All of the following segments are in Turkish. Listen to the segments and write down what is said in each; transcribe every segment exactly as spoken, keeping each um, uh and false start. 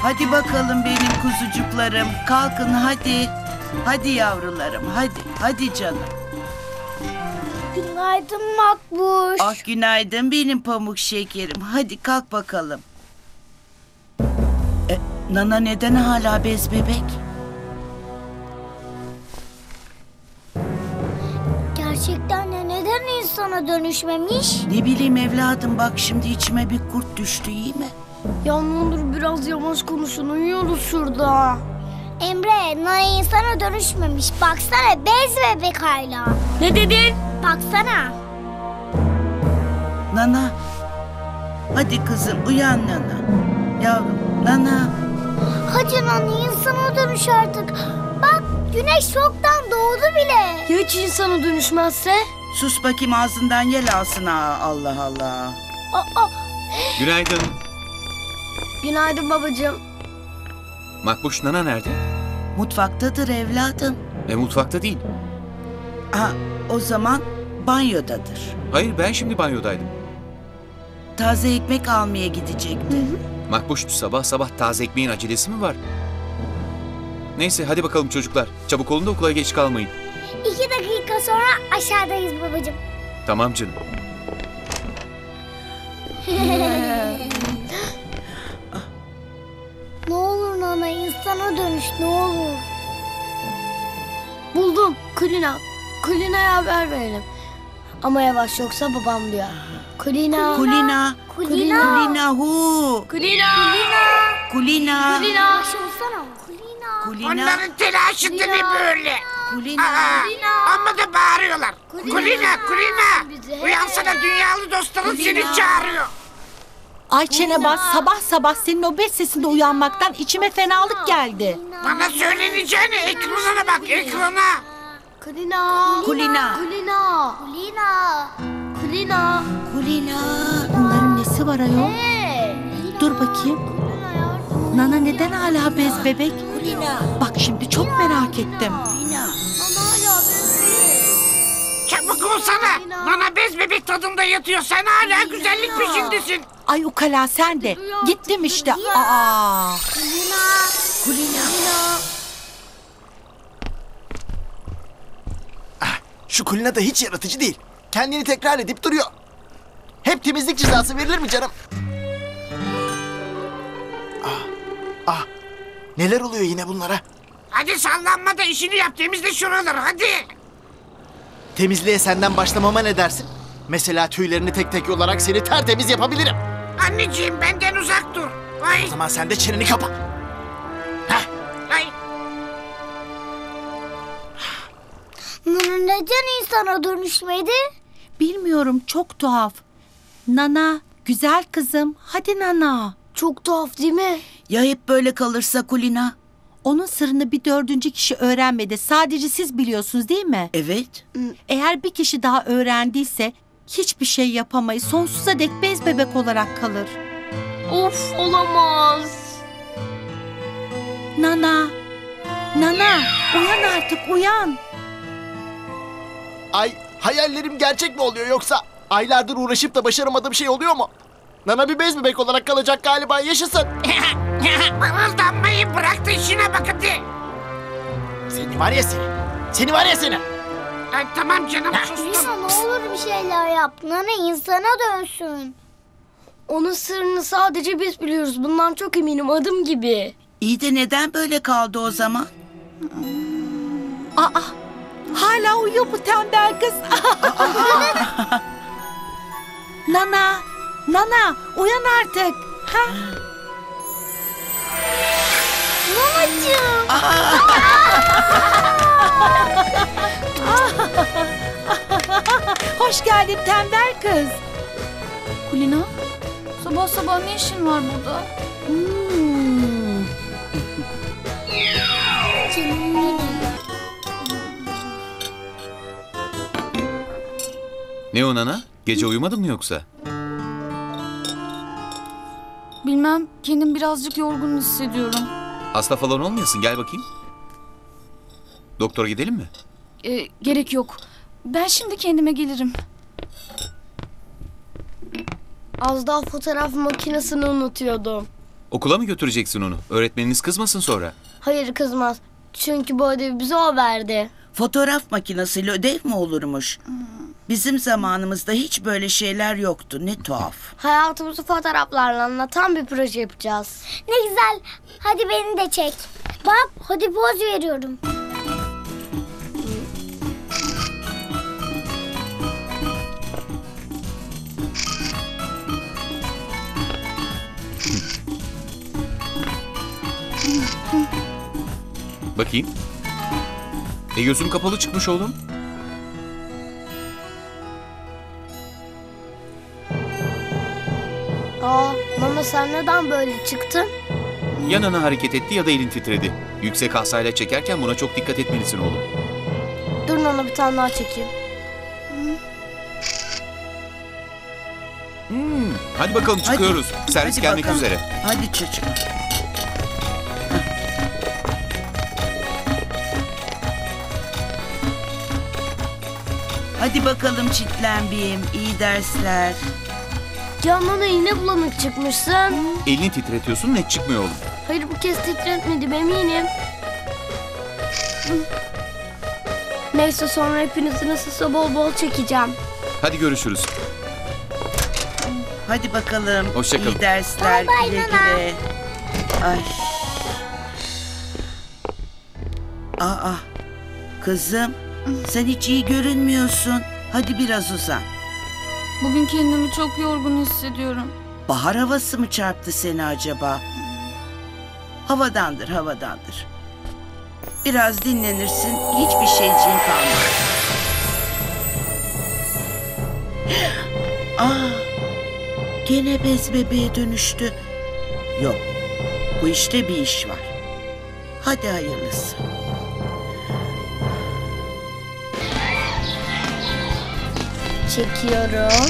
Hadi bakalım benim kuzucuklarım. Kalkın hadi. Hadi yavrularım hadi. Hadi canım. Günaydın Makbuş. Ah günaydın benim pamuk şekerim. Hadi kalk bakalım. E, Nana neden hala bez bebek? Gerçekten de neden insana dönüşmemiş? Ne bileyim evladım bak şimdi içime bir kurt düştü iyi mi? Ya ne olur biraz yavaş konuşun, uyuyoruz şurada. Emre, Nana insana dönüşmemiş. Baksana bez bebek hala. Ne dedin? Baksana. Nana. Hadi kızım uyan Nana. Yavrum Nana. Hadi Nana insana dönüş artık. Bak güneş çoktan doğdu bile. Ya hiç insana dönüşmezse? Sus bakayım ağzından yel alsın ha Allah Allah. Aa, Günaydın. Günaydın babacığım. Makbuş Nana nerede? Mutfaktadır evladım. E mutfakta değil. Ha, o zaman banyodadır. Hayır ben şimdi banyodaydım. Taze ekmek almaya gidecekti. Makbuş sabah sabah taze ekmeğin acelesi mi var? Neyse hadi bakalım çocuklar. Çabuk olun da okula geç kalmayın. iki dakika sonra aşağıdayız babacığım. Tamam canım. Ne olur Nana insana dönüş ne olur. Buldum. Kulina. Kulina'ya haber verelim. Ama yavaş yoksa babam duyar. Kulina. Kulina. Kulina. Kulina hu. Kulina. Kulina. Kulina. Yavaş olsana. Kulina. Kulina. Onların telaşı da ne böyle? Kulina. Aa, amma da bağırıyorlar. Kulina, Kulina. Bizi. Uyansana dünyalı dostların seni çağırıyor. Ay Çenebaz sabah sabah senin o bez sesinde uyanmaktan içime fenalık geldi. Bana söyleneceğini ekrana bak, ekrana. Kulina. Kulina. Kulina. Kulina. Kulina. Kulina. Bunların nesi var ayol? Hey. Dur bakayım. Kulina yardım. Nana neden hala bez bebek? Bak şimdi çok merak ettim. Kulina. Çabuk olsana. Nana bez bebek tadında yatıyor. Sen hala güzellik peşindesin. Ay ukala sen de. Gittim işte. Aa. Kulina. Şu Kulina da hiç yaratıcı değil. Kendini tekrar edip duruyor. Hep temizlik cezası verilir mi canım? Ah, ah. Neler oluyor yine bunlara? Hadi sallanma da işini yap. Temizle şuraları hadi. Temizliğe senden başlamama ne dersin? Mesela tüylerini tek tek yolarak seni tertemiz yapabilirim. Anneciğim benden uzak dur. Ay, O zaman sen de çeneni kapa. Heh. ay. Nana neden insana dönüşmedi? Bilmiyorum çok tuhaf. Nana güzel kızım hadi Nana. Çok tuhaf değil mi? Ya hep böyle kalırsa Kulina? Onun sırrını bir dördüncü kişi öğrenmedi. Sadece siz biliyorsunuz değil mi? Evet. Eğer bir kişi daha öğrendiyse hiçbir şey yapamayız. Sonsuza dek bez bebek olarak kalır. Of olamaz. Nana, Nana uyan artık uyan. Ay hayallerim gerçek mi oluyor yoksa? Aylardır uğraşıp da başaramadığım şey oluyor mu? Nana bir bez bebek olarak kalacak galiba, yaşasın. Mırıldanmayı bırak da işine bak hadi. Seni var ya seni. Seni var ya seni. Ay, tamam canım sustum. Kulina ne olur bir şeyler yap. Nana insana dönsün. Onun sırrını sadece biz biliyoruz. Bundan çok eminim adım gibi. İyi de neden böyle kaldı o zaman? Aa, hala uyuyor bu tembel kız. Nana, Nana uyan artık. Ha? Nanacığım. Hoş geldin tembel kız. Kulina, sabah sabah ne işin var burada? Hmm. Canım benim. Ne o Nana? Gece uyumadın mı yoksa? Bilmem, kendim birazcık yorgun hissediyorum. Hasta falan olmayasın, gel bakayım. Doktora gidelim mi? Ee, gerek yok. Ben şimdi kendime gelirim. Az daha fotoğraf makinesini unutuyordum. Okula mı götüreceksin onu? Öğretmeniniz kızmasın sonra. Hayır kızmaz. Çünkü bu ödevi bize o verdi. Fotoğraf makinesiyle ödev mi olurmuş? Bizim zamanımızda hiç böyle şeyler yoktu. Ne tuhaf. Hayatımızı fotoğraflarla anlatan bir proje yapacağız. Ne güzel. Hadi beni de çek. Bak hadi poz veriyorum. Bakayım. E gözüm kapalı çıkmış oğlum. Aa, Nana sen neden böyle çıktın? Ya nana hareket etti ya da elin titredi. Yüksek asayla çekerken buna çok dikkat etmelisin oğlum. Dur Nana bir tane daha çekeyim. Hmm, hadi bakalım çıkıyoruz. Servis Hadi gelmek bakalım. üzere. Hadi çocuğum. Hadi bakalım çitlenbiyim. İyi dersler. Ya Nana yine bulanık çıkmışsın. Elini titretiyorsun, net çıkmıyor oğlum. Hayır bu kez titretmedim eminim. Neyse sonra hepinizi nasılsa bol bol çekeceğim. Hadi görüşürüz. Hadi bakalım. Hoşça kalın. İyi dersler. Bay bay güle Nana. güle. Ay. Aa. Kızım. Sen hiç iyi görünmüyorsun. Hadi biraz uzan. Bugün kendimi çok yorgun hissediyorum. Bahar havası mı çarptı seni acaba? Havadandır, havadandır. Biraz dinlenirsin, hiçbir şeyciğin kalmaz. Aa, gene bez bebeğe dönüştü. Yok, bu işte bir iş var. Hadi hayırlısı. Çekiyorum.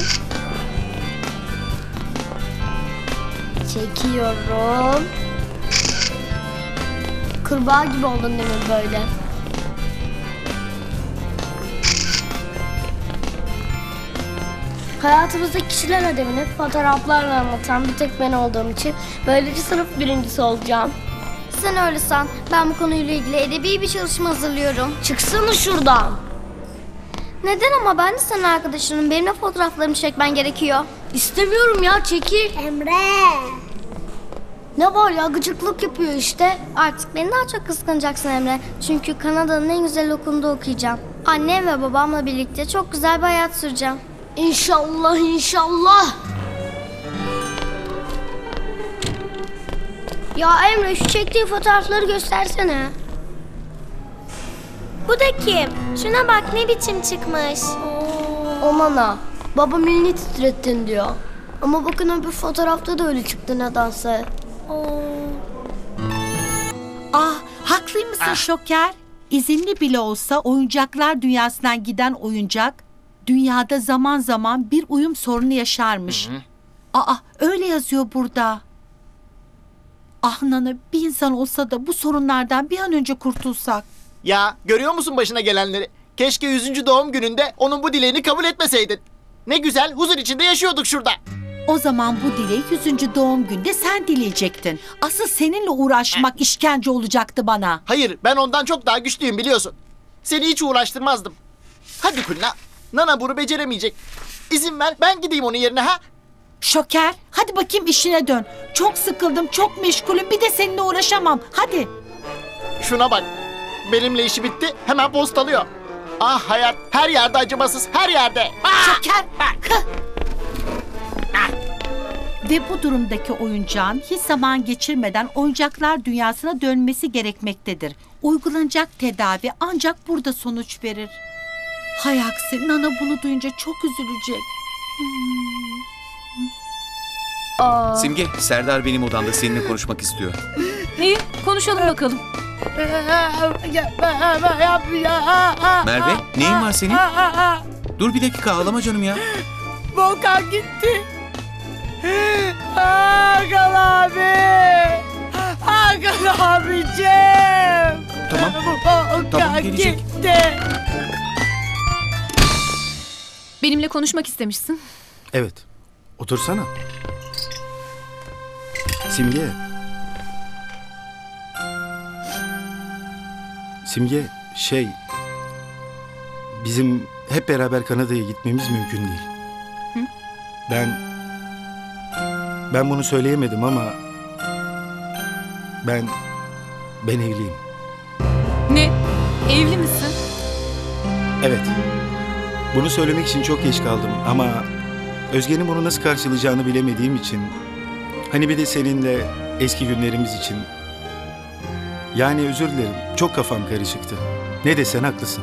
Çekiyorum. Kurbağa gibi oldun değil mi böyle? Hayatımızdaki kişiler ödevini fotoğraflarla anlatan bir tek ben olduğum için böylece sınıf birincisi olacağım. Sen öyle san. Ben bu konuyla ilgili edebi bir çalışma hazırlıyorum. Çıksana şuradan. Neden ama ben de senin arkadaşınım. Benimle fotoğraflarımı çekmen gerekiyor. İstemiyorum ya çekil. Emre. Ne var ya gıcıklık yapıyor işte. Artık beni daha çok kıskanacaksın Emre. Çünkü Kanada'nın en güzel okulunda okuyacağım. Annem ve babamla birlikte çok güzel bir hayat süreceğim. İnşallah inşallah. Ya Emre şu çektiğin fotoğrafları göstersene. Bu da kim? Şuna bak ne biçim çıkmış. O Nana. Babam elini titrettin diyor. Ama bakın öbür fotoğrafta da öyle çıktı nedense. Ah, haklıymışsın Şoker. İzinli bile olsa oyuncaklar dünyasından giden oyuncak dünyada zaman zaman bir uyum sorunu yaşarmış. Aa, öyle yazıyor burada. Ah Nana, bir insan olsa da bu sorunlardan bir an önce kurtulsak. Ya görüyor musun başına gelenleri? Keşke yüzüncü doğum gününde onun bu dileğini kabul etmeseydin. Ne güzel huzur içinde yaşıyorduk şurada. O zaman bu dileği yüzüncü doğum günde sen dileyecektin. Asıl seninle uğraşmak işkence olacaktı bana. Hayır ben ondan çok daha güçlüyüm biliyorsun. Seni hiç uğraştırmazdım. Hadi Kulina. Nana bunu beceremeyecek. İzin ver ben gideyim onun yerine ha. Şoker, hadi bakayım işine dön. Çok sıkıldım, çok meşgulüm. Bir de seninle uğraşamam. Hadi. Şuna bak. Benimle işi bitti hemen postalıyor. Ah hayat her yerde acımasız her yerde. Ah! Şoker. Hıh. Ve bu durumdaki oyuncağın hiç zaman geçirmeden oyuncaklar dünyasına dönmesi gerekmektedir. Uygulanacak tedavi ancak burada sonuç verir. Hay aksi, Nana bunu duyunca çok üzülecek. Aa, Simge, Serdar benim odamda seninle konuşmak istiyor. İyi, konuşalım bakalım. Merve, neyin var senin? Dur bir dakika, ağlama canım ya. Volkan gitti. Hakan abi. Hakan abicim. Tamam, tamam gelecek. Benimle konuşmak istemişsin. Evet. Otursana. Simge, Simge, şey... Bizim hep beraber Kanada'ya gitmemiz mümkün değil. Hı? Ben... Ben bunu söyleyemedim ama... Ben... Ben evliyim. Ne? Evli misin? Evet. Bunu söylemek için çok geç kaldım ama... Özge'nin bunu nasıl karşılayacağını bilemediğim için... Hani bir de seninle eski günlerimiz için... Yani özür dilerim. Çok kafam karışıktı. Ne desen haklısın.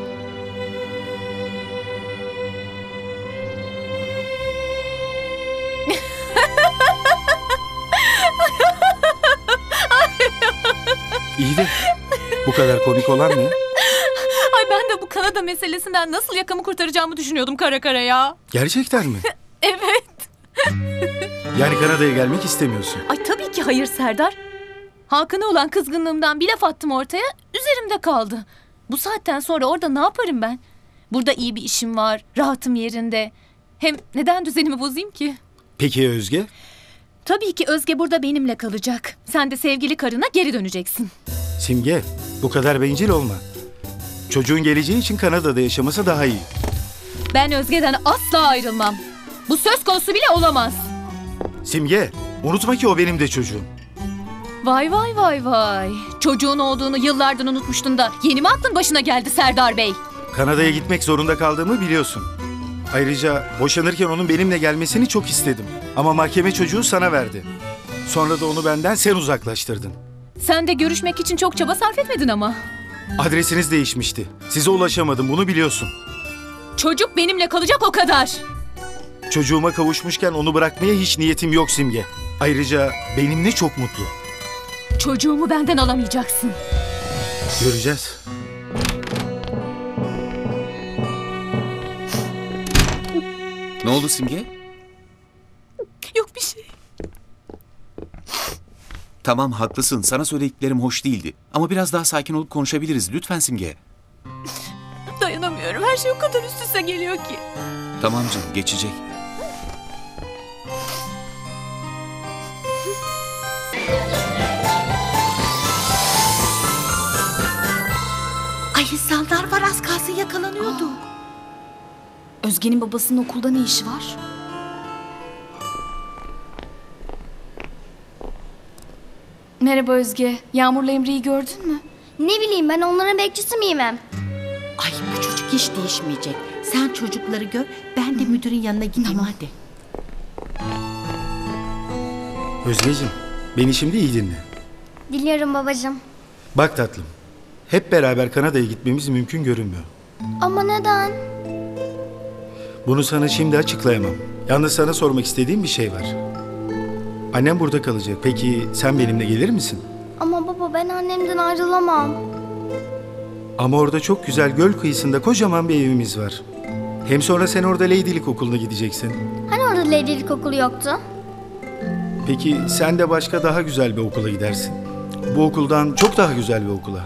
İyi de bu kadar komik olan ne? Ay ben de bu Kanada meselesinden nasıl yakamı kurtaracağımı düşünüyordum kara kara ya. Gerçekten mi? Evet. Yani Kanada'ya gelmek istemiyorsun. Ay tabii ki hayır Serdar. Hakan'a olan kızgınlığımdan bir laf attım ortaya, üzerimde kaldı. Bu saatten sonra orada ne yaparım ben? Burada iyi bir işim var, rahatım yerinde. Hem neden düzenimi bozayım ki? Peki ya Özge? Tabii ki Özge burada benimle kalacak. Sen de sevgili karına geri döneceksin. Simge, bu kadar bencil olma. Çocuğun geleceği için Kanada'da yaşaması daha iyi. Ben Özge'den asla ayrılmam. Bu söz konusu bile olamaz. Simge, unutma ki o benim de çocuğum. Vay vay vay vay. Çocuğun olduğunu yıllardan unutmuştun da yeni mi aklın başına geldi Serdar Bey? Kanada'ya gitmek zorunda kaldığımı biliyorsun. Ayrıca boşanırken onun benimle gelmesini çok istedim. Ama mahkeme çocuğu sana verdi. Sonra da onu benden sen uzaklaştırdın. Sen de görüşmek için çok çaba sarf etmedin ama. Adresiniz değişmişti. Size ulaşamadım, bunu biliyorsun. Çocuk benimle kalacak o kadar. Çocuğuma kavuşmuşken onu bırakmaya hiç niyetim yok Simge. Ayrıca benimle çok mutlu. Çocuğumu benden alamayacaksın. Göreceğiz. Ne oldu Simge? Yok bir şey. Tamam haklısın. Sana söylediklerim hoş değildi. Ama biraz daha sakin olup konuşabiliriz. Lütfen Simge. Dayanamıyorum. Her şey o kadar üst üste geliyor ki. Tamam canım, geçecek. Ay insanlar var, az kalsın yakalanıyordu. Özge'nin babasının okulda ne işi var? Merhaba Özge. Yağmur'la Emre'yi gördün mü? Ne bileyim ben onların bekçisi miyim hem? Ay bu çocuk hiç değişmeyecek. Sen çocukları gör, ben de müdürün yanına gideyim hadi. Özgeciğim, beni şimdi iyi dinle. Diliyorum babacığım. Bak tatlım, hep beraber Kanada'ya gitmemiz mümkün görünmüyor. Ama neden? Bunu sana şimdi açıklayamam. Yalnız sana sormak istediğim bir şey var. Annem burada kalacak. Peki sen benimle gelir misin? Ama baba ben annemden ayrılamam. Ama orada çok güzel göl kıyısında kocaman bir evimiz var. Hem sonra sen orada Lady'lik okuluna gideceksin. Hani orada Lady'lik okulu yoktu? Peki sen de başka daha güzel bir okula gidersin. Bu okuldan çok daha güzel bir okula.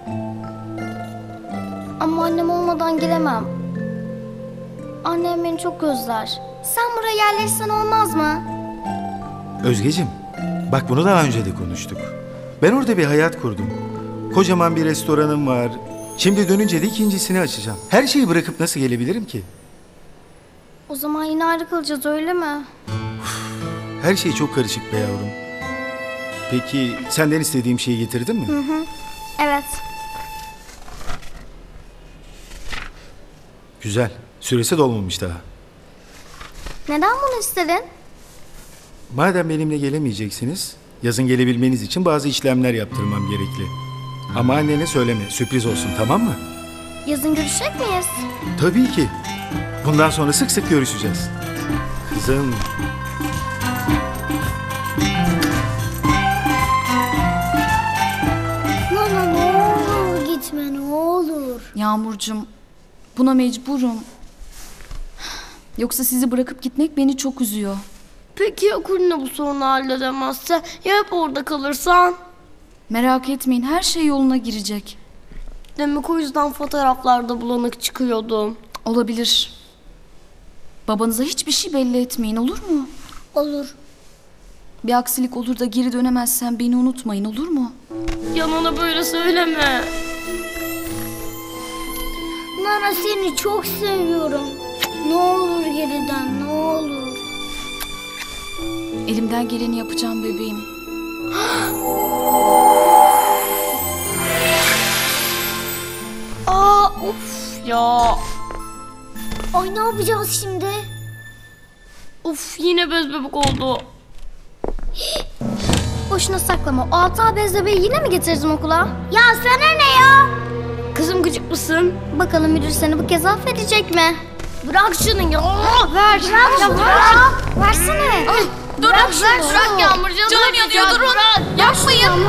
Ama annem olmadan giremem. Annem beni çok özler. Sen buraya yerleşsen olmaz mı? Özgeciğim, bak bunu daha önce de konuştuk. Ben orada bir hayat kurdum. Kocaman bir restoranım var. Şimdi dönünce de ikincisini açacağım. Her şeyi bırakıp nasıl gelebilirim ki? O zaman yine ayrı kalacağız öyle mi? Her şey çok karışık be yavrum. Peki senden istediğim şeyi getirdin mi? Hı hı. Evet. Güzel. Süresi dolmamış daha. Neden bunu istedin? Madem benimle gelemeyeceksiniz, yazın gelebilmeniz için bazı işlemler yaptırmam gerekli. Ama annene söyleme, sürpriz olsun, tamam mı? Yazın görüşecek miyiz? Tabii ki. Bundan sonra sık sık görüşeceğiz. Kızım. Nana ne olur gitme ne olur. Yağmurcuğum, buna mecburum. Yoksa sizi bırakıp gitmek beni çok üzüyor. Peki ya Kulina bu sorunu halledemezse? Ya hep orada kalırsan? Merak etmeyin, her şey yoluna girecek. Demek o yüzden fotoğraflarda bulanık çıkıyordum. Olabilir. Babanıza hiçbir şey belli etmeyin, olur mu? Olur. Bir aksilik olur da geri dönemezsen beni unutmayın, olur mu? Ya Nana böyle söyleme. Nana seni çok seviyorum. Ne olur geriden ne olur. Elimden geleni yapacağım bebeğim. Aa of ya. Ay ne yapacağız şimdi? Of yine bez bebek oldu. Boşuna saklama. O hata bez bebeği yine mi getirdin okula? Ya sana ne ya? Kızım gıcık mısın? Bakalım müdür seni bu kez affedecek mi? Bırak şunu ya. Ver. Bırak ya bırak. Versene. Bırak şunu. Bırak Yağmur canım. Canım yanıyor, durun. Bırak. Yapmayın.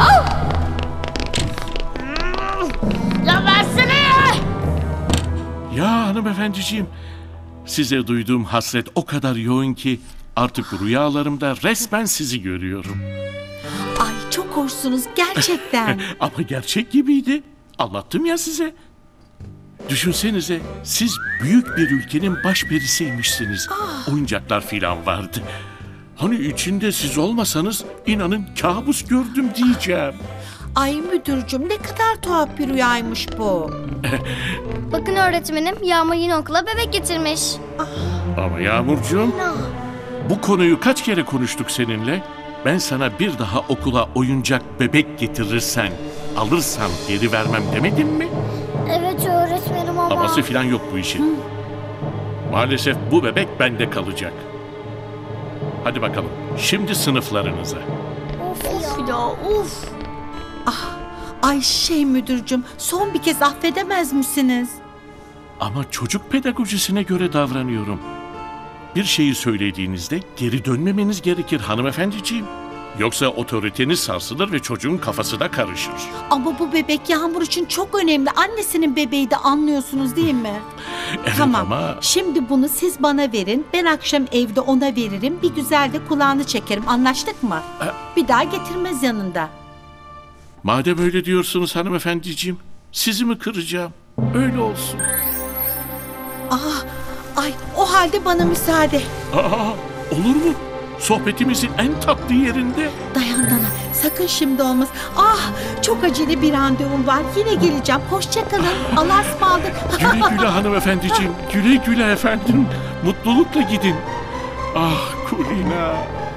Ya versene ya. Ya hanımefendiciğim, size duyduğum hasret o kadar yoğun ki artık rüyalarımda resmen sizi görüyorum. Ay çok hoşsunuz gerçekten. Ama gerçek gibiydi. Anlattım ya size. Düşünsenize, siz büyük bir ülkenin başperisiymişsiniz. Oyuncaklar filan vardı. Hani içinde siz olmasanız inanın kabus gördüm diyeceğim. Ay müdürcüm ne kadar tuhaf bir rüyaymış bu. Bakın öğretmenim, Yağmur yine okula bebek getirmiş. Ama Yağmurcuğum, bu konuyu kaç kere konuştuk seninle? Ben sana bir daha okula oyuncak bebek getirirsen, alırsan geri vermem demedim mi? Evet öğretmenim ama. Aması filan yok bu işin. Maalesef bu bebek bende kalacak. Hadi bakalım, şimdi sınıflarınıza. Of ya of. Ay şey müdürcüm son bir kez affedemez misiniz? Ama çocuk pedagojisine göre davranıyorum. Bir şeyi söylediğinizde geri dönmemeniz gerekir hanımefendiciğim. Yoksa otoriteniz sarsılır ve çocuğun kafası da karışır. Ama bu bebek Yağmur için çok önemli. Annesinin bebeği de anlıyorsunuz değil mi? Evet Tamam. ama... Şimdi bunu siz bana verin. Ben akşam evde ona veririm. Bir güzel de kulağını çekerim. Anlaştık mı? Bir daha getirmez yanında. Madem öyle diyorsunuz hanımefendiciğim, sizi mi kıracağım? Öyle olsun. Ah, ay o halde bana müsaade. Aa, olur mu? Sohbetimizin en tatlı yerinde. Dayan Nana, sakın şimdi olmaz. Ah, çok acele bir randevum var. Yine geleceğim. Hoşça kalın. Allah'a ısmarladık. Güle güle hanımefendiciğim, güle güle efendim. Mutlulukla gidin. Ah Kulina.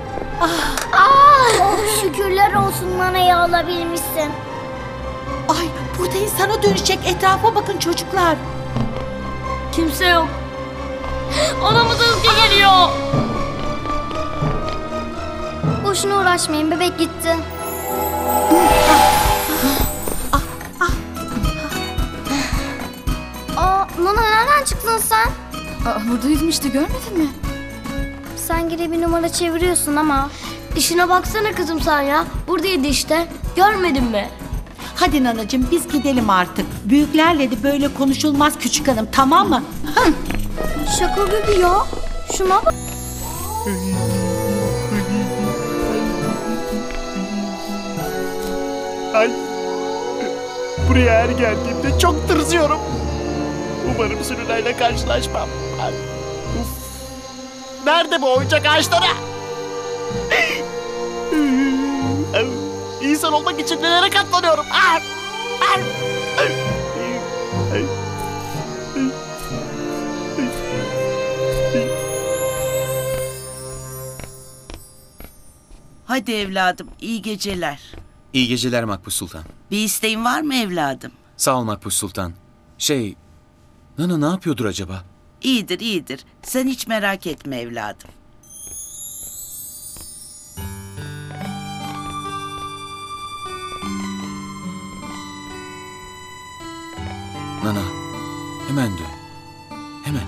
Oh, şükürler olsun Nana'yı alabilmişsin. Ay, burada insana dönecek. Etrafa bakın çocuklar. Kimse yok. Anamız Özge geliyor. Boşuna uğraşmayın, bebek gitti. Aa, Nana nereden çıktın sen? Aa, buradaydım işte, görmedin mi? Sen gene bir numara çeviriyorsun ama. İşine baksana kızım sen ya. Buradaydı işte. Görmedin mi? Hadi nanacığım biz gidelim artık. Büyüklerle de böyle konuşulmaz küçük hanım, tamam mı? Şaka gibi ya. Şuna bak. Ay. Buraya her geldiğimde çok tırsıyorum. Umarım sürülerle karşılaşmam. Ay. Uf. Nerede bu oyuncak ağaçları? İnsan olmak için nelere katlanıyorum? Ah! Ah! Ay. Ay. Hadi evladım, iyi geceler. İyi geceler Makbuş Sultan. Bir isteğin var mı evladım? Sağ ol Makbuş Sultan. Şey, Nana ne yapıyordur acaba? İyidir, iyidir. Sen hiç merak etme evladım. Nana, hemen dön. Hemen.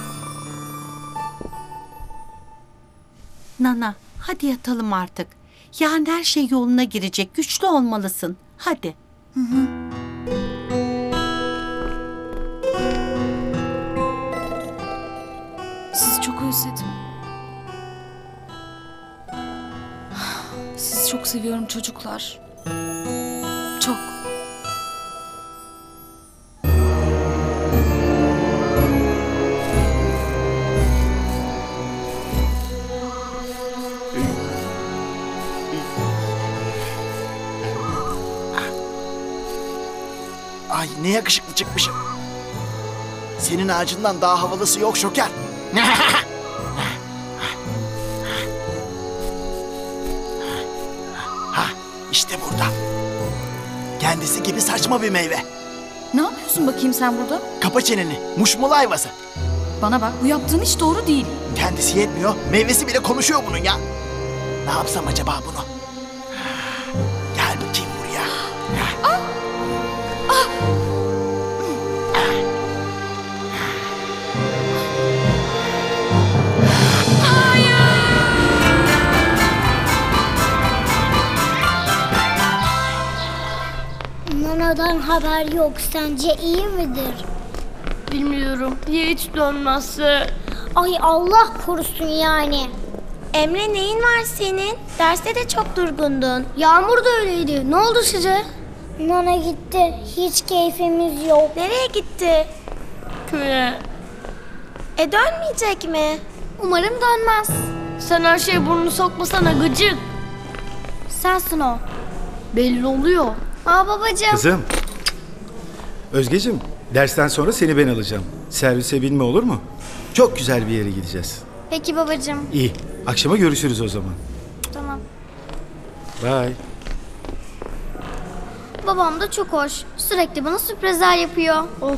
Nana, hadi yatalım artık. Yani her şey yoluna girecek. Güçlü olmalısın. Hadi. Sizi çok özledim. Sizi çok seviyorum çocuklar. Çok. Ay ne yakışıklı çıkmışım. Senin ağacından daha havalısı yok Şoker. Ha, işte burada. Kendisi gibi saçma bir meyve. Ne yapıyorsun bakayım sen burada? Kapa çeneni, muşmula ayvası. Bana bak, bu yaptığın hiç doğru değil. Kendisi yetmiyor, meyvesi bile konuşuyor bunun ya. Ne yapsam acaba bunu? Gel bakayım buraya. Nana'dan haber yok. Sence iyi midir? Bilmiyorum. Ya hiç dönmezse? Ay Allah korusun yani. Emre neyin var senin? Derste de çok durgundun. Yağmur da öyleydi. Ne oldu size? Nana gitti. Hiç keyfimiz yok. Nereye gitti? Köye. E dönmeyecek mi? Umarım dönmez. Sen her şeye burnunu sokmasana gıcık. Sensin o. Belli oluyor. Aa babacığım. Kızım. Özgeciğim, dersten sonra seni ben alacağım. Servise binme olur mu? Çok güzel bir yere gideceğiz. Peki babacığım. İyi. Akşama görüşürüz o zaman. Tamam. Bye. Babam da çok hoş. Sürekli bana sürprizler yapıyor. Of.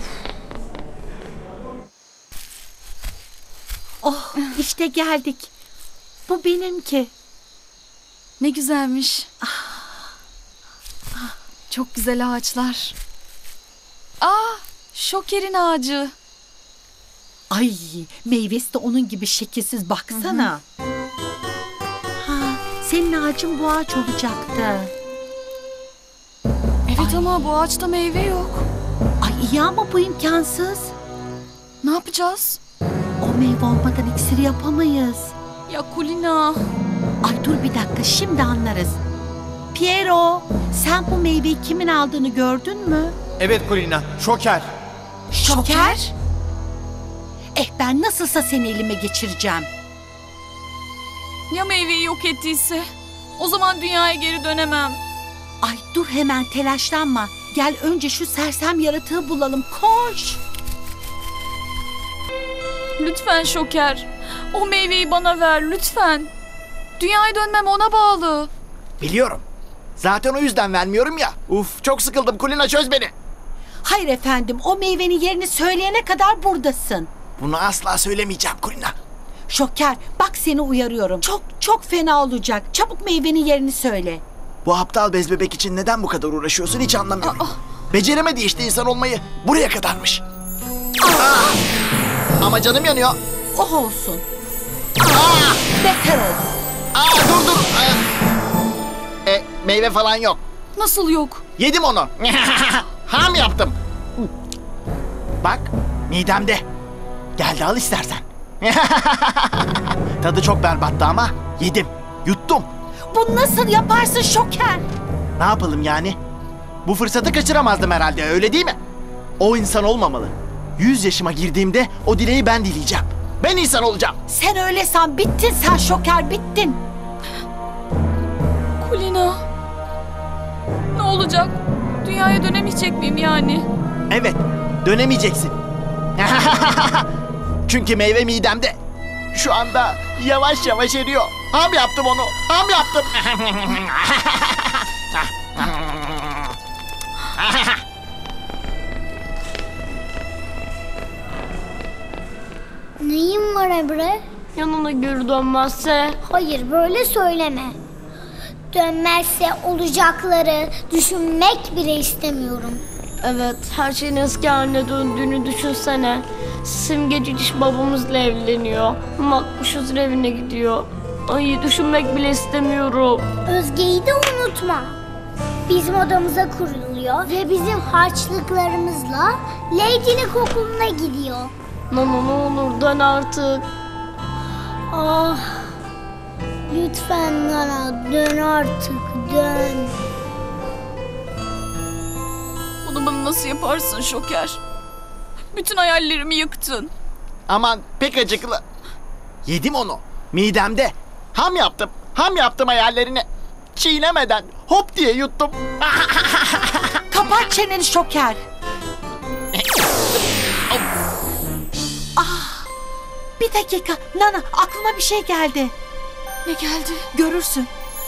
Oh işte geldik. Bu benimki. Ne güzelmiş. Çok güzel ağaçlar. Aa, Şoker'in ağacı. Ay meyvesi de onun gibi şekilsiz baksana. Ha, senin ağacın bu ağaç olacaktı. Evet ama bu ağaçta meyve yok. Ay iyi ama bu imkansız. Ne yapacağız? O meyve olmadan iksir yapamayız. Ya Kulina. Ay dur bir dakika şimdi anlarız. Piero sen bu meyveyi kimin aldığını gördün mü? Evet Kulina, Şoker. Şoker? Eh ben nasılsa seni elime geçireceğim. Ya meyveyi yok ettiyse? O zaman dünyaya geri dönemem. Ay dur hemen telaşlanma. Gel önce şu sersem yaratığı bulalım. Koş. Lütfen Şoker. O meyveyi bana ver lütfen. Dünyaya dönmem ona bağlı. Biliyorum. Zaten o yüzden vermiyorum ya. Uf çok sıkıldım Kulina, çöz beni. Hayır efendim o meyvenin yerini söyleyene kadar buradasın. Bunu asla söylemeyeceğim Kulina. Şoker bak seni uyarıyorum. Çok çok fena olacak. Çabuk meyvenin yerini söyle. Bu aptal bez bebek için neden bu kadar uğraşıyorsun hiç anlamıyorum. Aa. Beceremedi işte insan olmayı. Buraya kadarmış. Aa. Ama canım yanıyor. Oh olsun. Aa. Beter olsun. Aa, dur dur. E, meyve falan yok. Nasıl yok? Yedim onu. Ham yaptım. Bak midemde. Gel de al istersen. Tadı çok berbattı ama yedim. Yuttum. Bunu nasıl yaparsın Şoker? Ne yapalım yani? Bu fırsatı kaçıramazdım herhalde, öyle değil mi? O insan olmamalı. Yüz yaşıma girdiğimde o dileği ben dileyeceğim. Ben insan olacağım. Sen öyle san, bittin sen Şoker, bittin. Kulina. Ne olacak? Dünyaya dönemeyecek miyim yani? Evet, dönemeyeceksin. Çünkü meyve midemde. Şu anda yavaş yavaş eriyor. Ham yaptım onu, ham yaptım. Neyin var Emre? Yanına geri dönmezse? Hayır böyle söyleme. Dönmezse olacakları düşünmek bile istemiyorum. Evet, her şeyin eski haline döndüğünü düşünsene. Simgeciş babamızla evleniyor. Makbuşuzun evine gidiyor. Ay düşünmek bile istemiyorum. Özge'yi de unutma. Bizim odamıza kuruluyor ve bizim harçlıklarımızla Lady'nin okuluna gidiyor. Nana ne olur dön artık. Ah, lütfen Nana dön artık dön. Bunu bana nasıl yaparsın Şoker? Bütün hayallerimi yıktın. Aman pek acıklı. Yedim onu. Midemde. Ham yaptım. Ham yaptım hayallerini. Çiğnemeden hop diye yuttum. Kapat çeneni Şoker. Ah, bir dakika Nana, aklıma bir şey geldi. Ne geldi? Görürsün.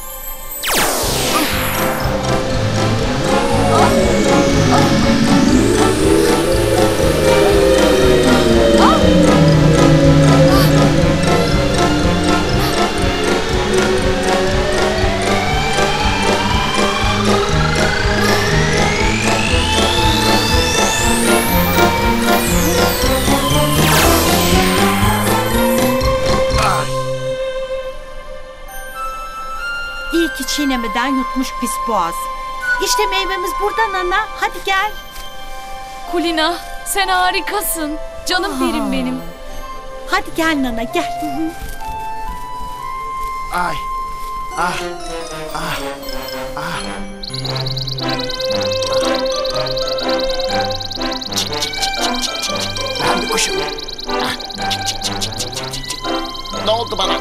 İyi ki çiğnemeden yutmuş pis boğaz. İşte meyvemiz burada Nana. Hadi gel. Kulina, sen harikasın. Canım benim benim. Hadi gel Nana gel. Ay. Ah. Ah. Ah. Çık çık çık çık çık çık. Ben bir kuşum. Ah. Çık çık çık çık çık çık çık. Ne oldu bana?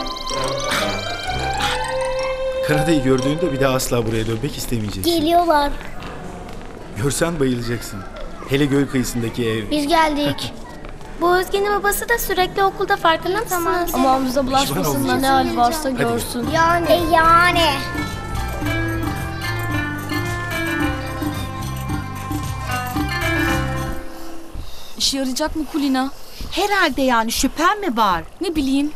Kanada'yı gördüğünde bir daha asla buraya dönmek istemeyeceksin. Geliyorlar. Görsen bayılacaksın. Hele göl kıyısındaki ev. Biz geldik. Bu Özge'nin babası da sürekli okulda, farkında mısınız? Aman bize bulaşmasın da ne hal varsa Hadi. görsün. Yani. E yani. İşe yarayacak mı Kulina? Herhalde yani, şüphen mi var? Ne bileyim.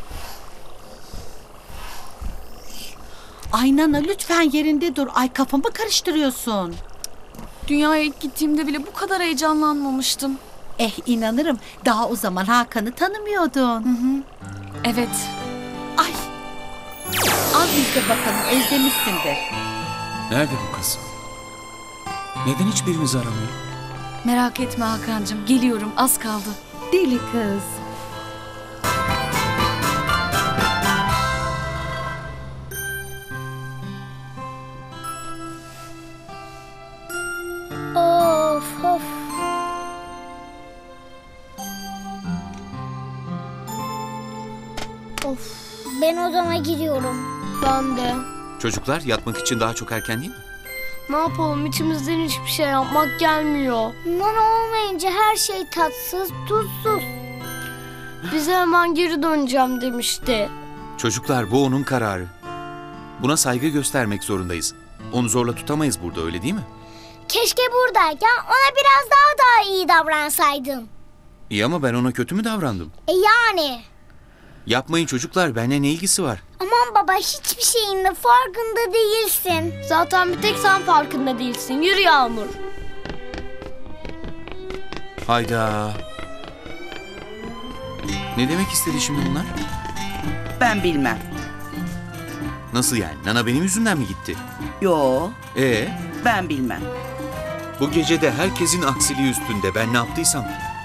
Ay Nana lütfen yerinde dur. Ay kafamı karıştırıyorsun. Dünyaya ilk gittiğimde bile bu kadar heyecanlanmamıştım. Eh inanırım. Daha o zaman Hakan'ı tanımıyordun. Evet. Ay. Al izle bakalım, özlemişsindir. Nerede bu kız? Neden hiçbirimizi aramıyor? Merak etme Hakan'cığım. Geliyorum. Az kaldı. Deli kız. Of of. Of. Ben odama gidiyorum. Ben de. Çocuklar yatmak için daha çok erken değil mi? Ne yapalım içimizden hiçbir şey yapmak gelmiyor. Nana olmayınca her şey tatsız, tuzsuz. Bize hemen geri döneceğim demişti. Çocuklar bu onun kararı. Buna saygı göstermek zorundayız. Onu zorla tutamayız burada, öyle değil mi? Keşke buradayken ona biraz daha daha iyi davransaydın. İyi ama ben ona kötü mü davrandım? E yani. Yapmayın çocuklar, benimle ne ilgisi var? Aman baba, hiçbir şeyin de farkında değilsin. Zaten bir tek sen farkında değilsin. Yürü Yağmur. Hayda. Ne demek istedi şimdi bunlar? Ben bilmem. Nasıl yani? Nana benim yüzümden mi gitti? Yo, Ee, ben bilmem. bu gece de herkesin aksiliği üstünde. Ben ne yaptıysam.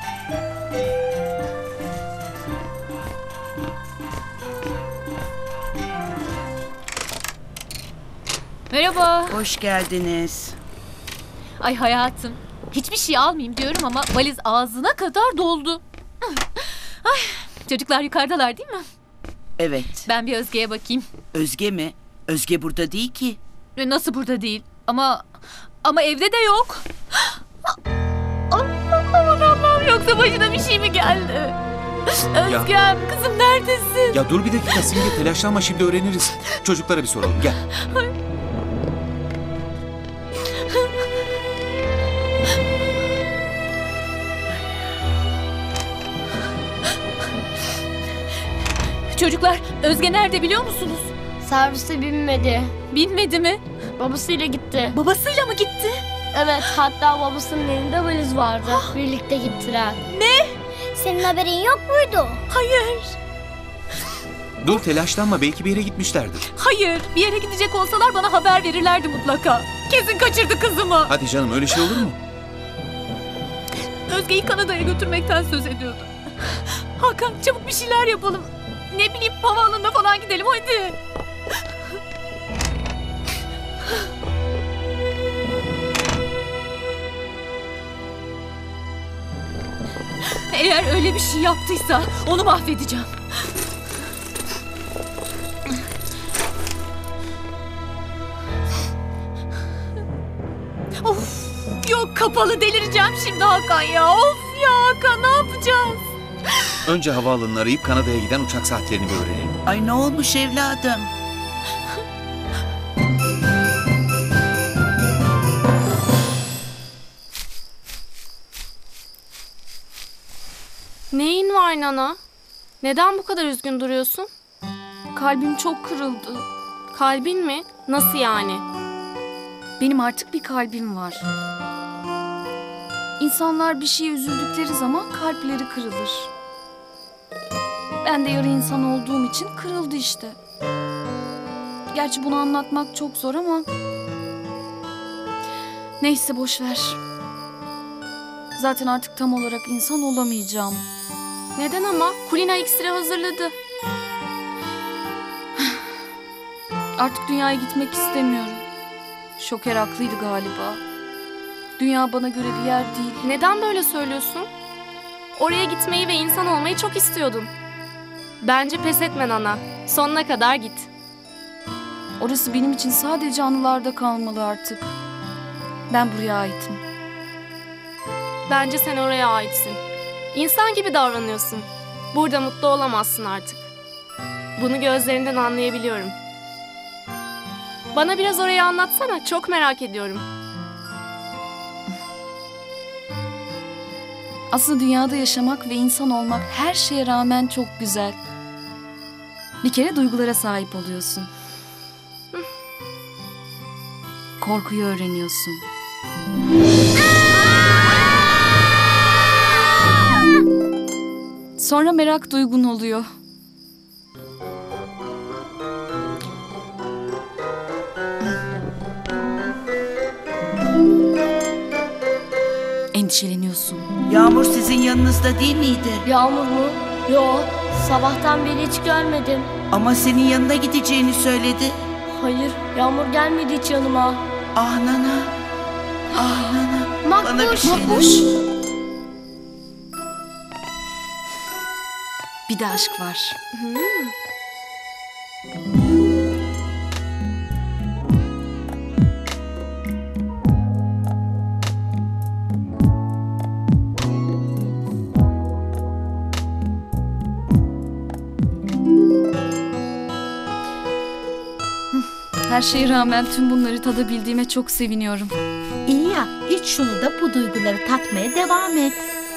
Merhaba. Hoş geldiniz. Ay hayatım. Hiçbir şey almayayım diyorum ama valiz ağzına kadar doldu. Ay, çocuklar yukarıdalar değil mi? Evet. Ben bir Özge'ye bakayım. Özge mi? Özge burada değil ki. E, Nasıl burada değil? Ama ama evde de yok. Aman Allah'ım, yoksa başına bir şey mi geldi? Özgem, kızım neredesin? Ya dur bir dakika Simge, telaşlanma, şimdi öğreniriz. Çocuklara bir soralım, gel. Çocuklar, Özge nerede biliyor musunuz? Servise binmedi. Binmedi mi? Babasıyla gitti. Babasıyla mı gitti? Evet, hatta babasının elinde valiz vardı. Birlikte gittiler. Ne? Senin haberin yok muydu? Hayır. Dur telaşlanma, belki bir yere gitmişlerdir. Hayır, bir yere gidecek olsalar bana haber verirlerdi mutlaka. Kesin kaçırdı kızımı. Hadi canım, öyle şey olur mu? Özge'yi Kanada'ya götürmekten söz ediyordu. Hakan çabuk bir şeyler yapalım. Ne bileyim havaalanına falan gidelim hadi. Eğer öyle bir şey yaptıysa onu mahvedeceğim. Of, yok kapalı, delireceğim şimdi Hakan ya. Of ya Hakan, ne yapacağız? Önce havaalanını arayıp Kanada'ya giden uçak saatlerini bir öğrenelim. Ay ne olmuş evladım? Neyin var Nana? Neden bu kadar üzgün duruyorsun? Kalbim çok kırıldı. Kalbin mi? Nasıl yani? Benim artık bir kalbim var. İnsanlar bir şeye üzüldükleri zaman kalpleri kırılır. Ben de yarı insan olduğum için kırıldı işte. Gerçi bunu anlatmak çok zor ama... Neyse boş ver. Zaten artık tam olarak insan olamayacağım. Neden ama? Kulina iksiri hazırladı. Artık dünyaya gitmek istemiyorum. Şoker haklıydı galiba. Dünya bana göre bir yer değil. Neden böyle söylüyorsun? Oraya gitmeyi ve insan olmayı çok istiyordun. Bence pes etme Nana. Sonuna kadar git. Orası benim için sadece anılarda kalmalı artık. Ben buraya aitim. Bence sen oraya aitsin. İnsan gibi davranıyorsun. Burada mutlu olamazsın artık. Bunu gözlerinden anlayabiliyorum. Bana biraz orayı anlatsana. Çok merak ediyorum. Aslında dünyada yaşamak ve insan olmak her şeye rağmen çok güzel. Bir kere duygulara sahip oluyorsun. Korkuyu öğreniyorsun. Sonra merak duygun oluyor. Endişeleniyorsun. Yağmur sizin yanınızda değil miydi? Yağmur mu? Yo, sabahtan beri hiç görmedim. Ama senin yanına gideceğini söyledi. Hayır, Yağmur gelmedi hiç yanıma. Ah Nana. Ah Nana. Bana bir Makbuş, şeyler... Makbuş. Bir de aşk var. Hmm. Her şeye rağmen tüm bunları tadabildiğime çok seviniyorum. İyi ya, iç şunu da bu duyguları tatmaya devam et.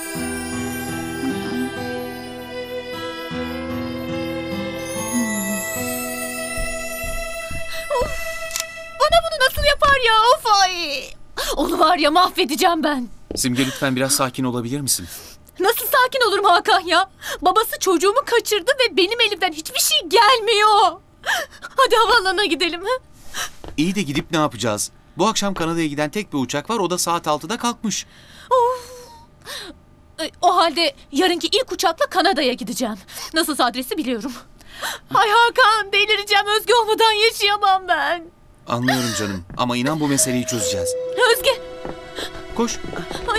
Bana bunu nasıl yapar ya? Of ay. Onu var ya mahvedeceğim ben. Simge lütfen biraz sakin olabilir misin? Nasıl sakin olurum Hakan ya? Babası çocuğumu kaçırdı ve benim elimden hiçbir şey gelmiyor. Hadi havaalanına gidelim. Ha? İyi de gidip ne yapacağız? Bu akşam Kanada'ya giden tek bir uçak var, o da saat altıda kalkmış. Of. O halde yarınki ilk uçakla Kanada'ya gideceğim. Nasıl adresi biliyorum. Ay Hakan, delireceğim. Özge olmadan yaşayamam ben. Anlıyorum canım ama inan bu meseleyi çözeceğiz. Özge. Koş. Ay.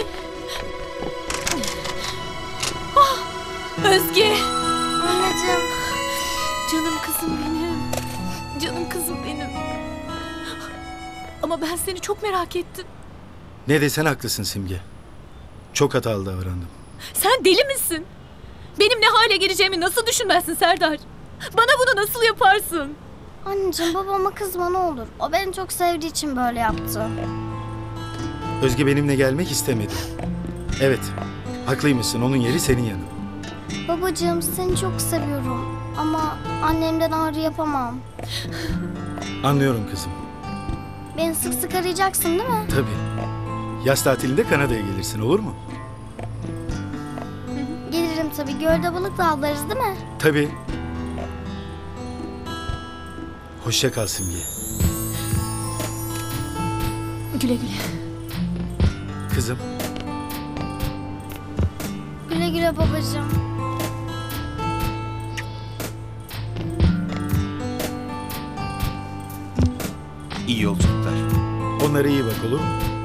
Ah, Özge. Anneciğim. Canım kızım benim. Canım kızım benim. Ama ben seni çok merak ettim. Ne desen haklısın Simge. Çok hatalı davrandım. Sen deli misin? Benim ne hale geleceğimi nasıl düşünmezsin Serdar? Bana bunu nasıl yaparsın? Anneciğim babama kızma ne olur. O beni çok sevdiği için böyle yaptı. Özge benimle gelmek istemedi. Evet, haklıymışsın. Onun yeri senin yanın. Babacığım seni çok seviyorum. Ama annemden ağrı yapamam. Anlıyorum kızım. Beni sık sık arayacaksın değil mi? Tabii. Yaz tatilinde Kanada'ya gelirsin, olur mu? Gelirim tabii. Gölde balık da avlarız değil mi? Tabii. Hoşça kal Simge. Güle güle. Kızım. Güle güle babacığım. İyi yolculuklar. Onlara iyi bak, olur mu?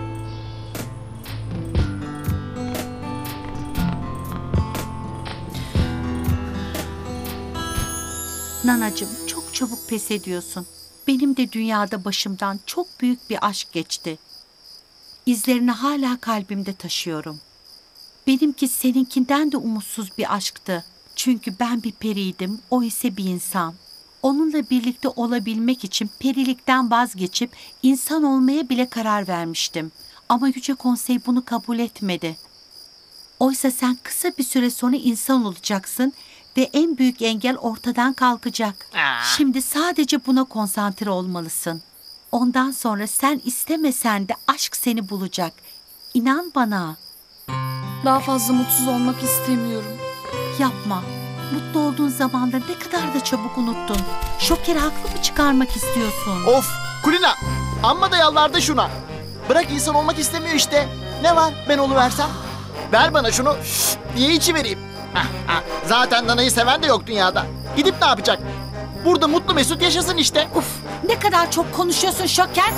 Nanacığım, çok çabuk pes ediyorsun. Benim de dünyada başımdan çok büyük bir aşk geçti. İzlerini hala kalbimde taşıyorum. Benimki seninkinden de umutsuz bir aşktı. Çünkü ben bir periydim, o ise bir insan. Onunla birlikte olabilmek için perilikten vazgeçip insan olmaya bile karar vermiştim. Ama Yüce Konsey bunu kabul etmedi. Oysa sen kısa bir süre sonra insan olacaksın ve en büyük engel ortadan kalkacak. Şimdi sadece buna konsantre olmalısın. Ondan sonra sen istemesen de aşk seni bulacak. İnan bana. Daha fazla mutsuz olmak istemiyorum. Yapma. Mutlu olduğun zamanları ne kadar da çabuk unuttun. Şoker'i haklı mı çıkarmak istiyorsun? Of Kulina, amma da yalvardı şuna. Bırak insan olmak istemiyor işte. Ne var ben oluversem? Ver bana şunu diye içi vereyim. Zaten Nana'yı seven de yok dünyada. Gidip ne yapacak? Burada mutlu mesut yaşasın işte. Uf, ne kadar çok konuşuyorsun Şoker.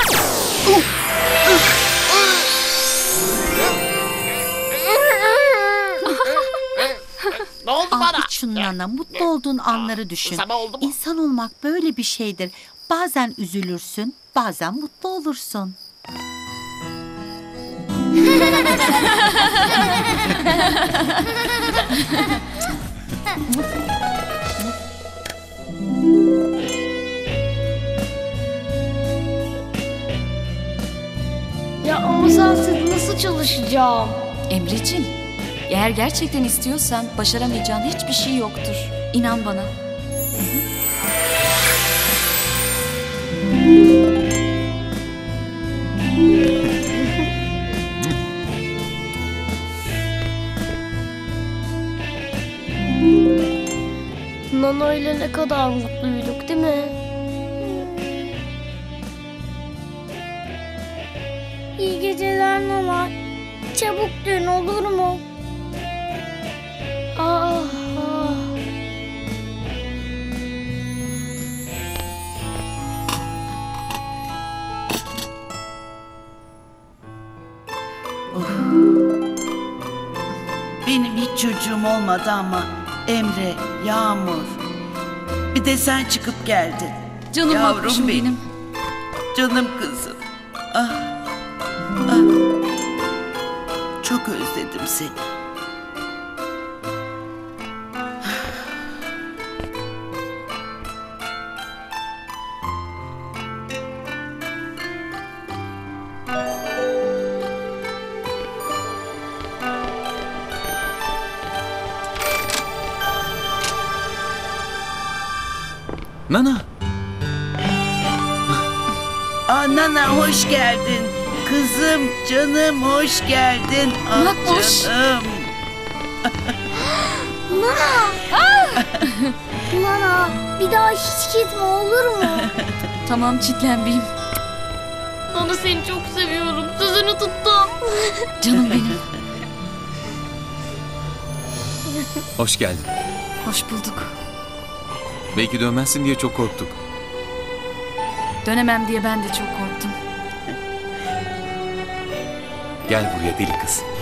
Ne oldu bana? Al şunu Nana, mutlu olduğun anları düşün. Sabah oldu mu? İnsan olmak böyle bir şeydir. Bazen üzülürsün, bazen mutlu olursun. Ya ama sensiz nasıl çalışacağım? Emreciğim, eğer gerçekten istiyorsan başaramayacağın hiçbir şey yoktur. İnan bana. Nana ile ne kadar mutluyduk değil mi? İyi geceler Nana. Çabuk dön olur mu? Ah, ah. Benim hiç çocuğum olmadı ama Emre, Yağmur. Bir de sen çıkıp geldin. Canım Yavrum bakmışım benim. benim. Canım kızım. Ah, ah. Çok özledim seni. Nana. Aa, Nana hoş geldin. Kızım, canım hoş geldin. Ah Makbuş. canım. Nana! Nana bir daha hiç gitme olur mu? Tamam çitlenmeyeyim. Nana seni çok seviyorum. Sözünü tuttum. Canım benim. Hoş geldin. Hoş bulduk. Belki dönmezsin diye çok korktuk. Dönemem diye ben de çok korktum. Gel buraya deli kız.